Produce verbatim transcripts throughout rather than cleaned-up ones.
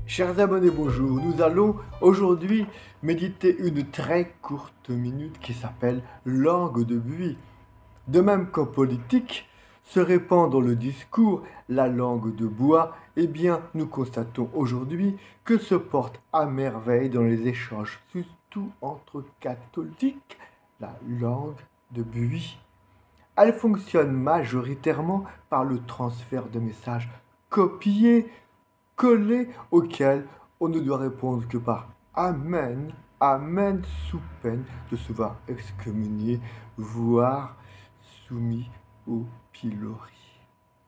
Chers abonnés, bonjour. Nous allons aujourd'hui méditer une très courte minute qui s'appelle langue de buis. De même qu'en politique, se répand dans le discours la langue de bois, eh bien, nous constatons aujourd'hui que se porte à merveille dans les échanges, surtout entre catholiques, la langue de buis. Elle fonctionne majoritairement par le transfert de messages copiés, collés, auxquels on ne doit répondre que par Amen, Amen, sous peine de se voir excommunié, voire soumis au pilori.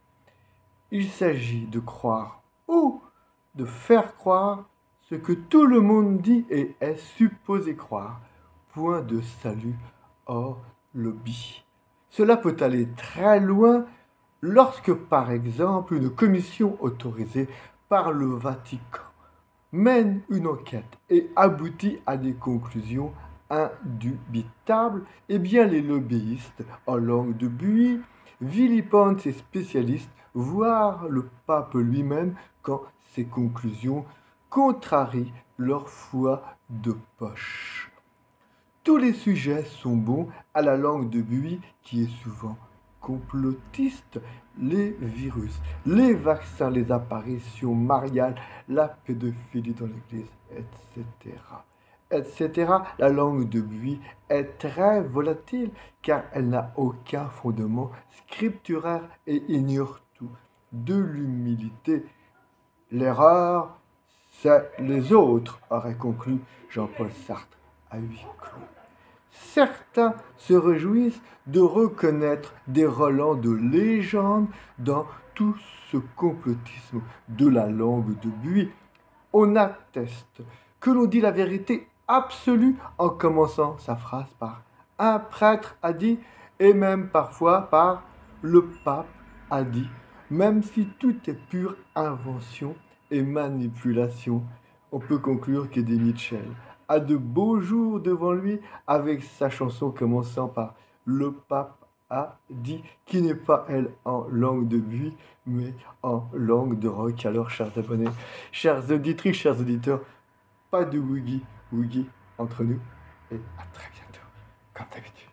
Il s'agit de croire ou de faire croire ce que tout le monde dit et est supposé croire. Point de salut hors lobby. Cela peut aller très loin lorsque, par exemple, une commission autorisée par le Vatican mène une enquête et aboutit à des conclusions indubitables, eh bien les lobbyistes en langue de buis vilipendent ces spécialistes, voire le pape lui-même, quand ces conclusions contrarient leur foi de poche. Tous les sujets sont bons à la langue de buis qui est souvent complotiste, les virus, les vaccins, les apparitions mariales, la pédophilie dans l'Église, et cetera, et cetera. La langue de buis est très volatile car elle n'a aucun fondement scripturaire et ignore tout. De l'humilité. L'erreur, c'est les autres, aurait conclu Jean-Paul Sartre à huis clos. Certains se réjouissent de reconnaître des relents de légende dans tout ce complotisme de la langue de buis. On atteste que l'on dit la vérité absolue en commençant sa phrase par « un prêtre a dit » et même parfois par « le pape a dit », même si tout est pure invention et manipulation. On peut conclure qu'Eddie Mitchell a de beaux jours devant lui avec sa chanson commençant par « le pape a dit », qui n'est pas, elle, en langue de buis, mais en langue de rock. Alors, chers abonnés, chères auditrices, chers auditeurs, pas de woogie woogie entre nous, et à très bientôt, comme d'habitude.